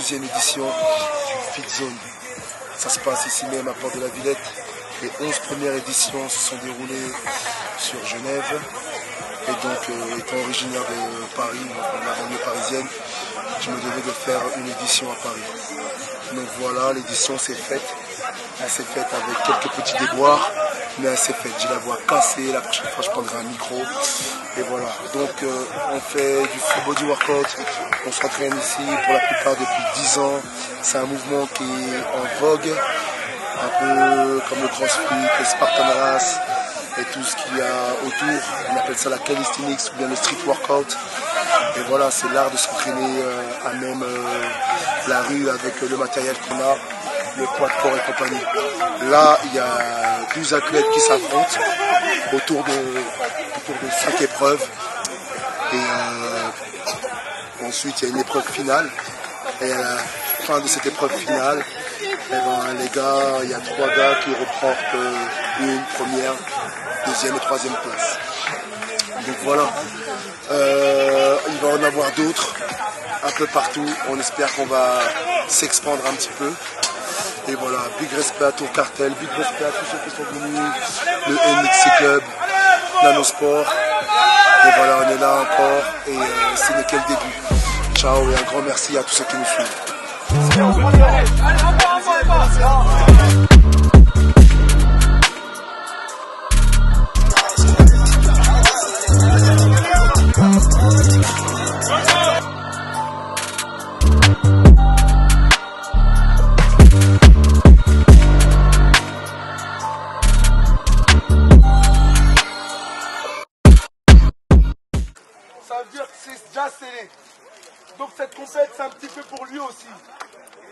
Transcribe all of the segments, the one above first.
10e édition du Fit Zone. Ça se passe ici même à Porte de la Villette. Les 11 premières éditions se sont déroulées sur Genève. Et donc, étant originaire de Paris, de la banlieue parisienne, je me devais de faire une édition à Paris. Donc voilà, l'édition s'est faite. Elle s'est faite avec quelques petits déboires, mais elle s'est faite. J'ai la voix cassée, la prochaine fois je prendrai un micro. Et voilà, donc on fait du full body workout. On s'entraîne ici pour la plupart depuis 10 ans. C'est un mouvement qui est en vogue, un peu comme le crossfit, le Spartan Race et tout ce qu'il y a autour. On appelle ça la calisthenics ou bien le street workout. Et voilà, c'est l'art de s'entraîner à même la rue avec le matériel qu'on a, le poids de corps et compagnie. Là, il y a 12 athlètes qui s'affrontent autour de 5 épreuves. Et ensuite, il y a une épreuve finale. Et à la fin de cette épreuve finale, eh ben, les gars, il y a 3 gars qui remportent une première, deuxième et troisième place. Donc voilà, il va en avoir d'autres un peu partout. On espère qu'on va s'expandre un petit peu. Et voilà, big respect à Tour Cartel, big respect à tous ceux qui sont venus, le NXC Club, Nanosport. Et voilà, on est là encore et ce n'est que le début. Ciao et un grand merci à tous ceux qui nous suivent. Ça veut dire que c'est déjà scellé. Donc cette compète, c'est un petit peu pour lui aussi. D'accord ?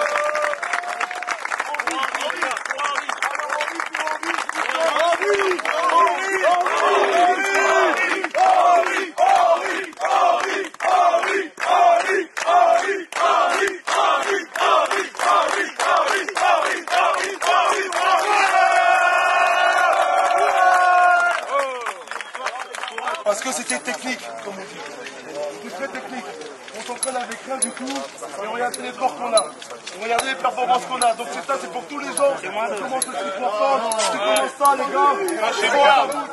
Parce que c'était technique, comme on dit. C'est très technique. On s'entraîne avec rien du tout. Et regardez les ports qu'on a. Regardez les performances qu'on a. Donc c'est ça, c'est pour tous les gens. On commence le street workout. Tu commences ça, les gars.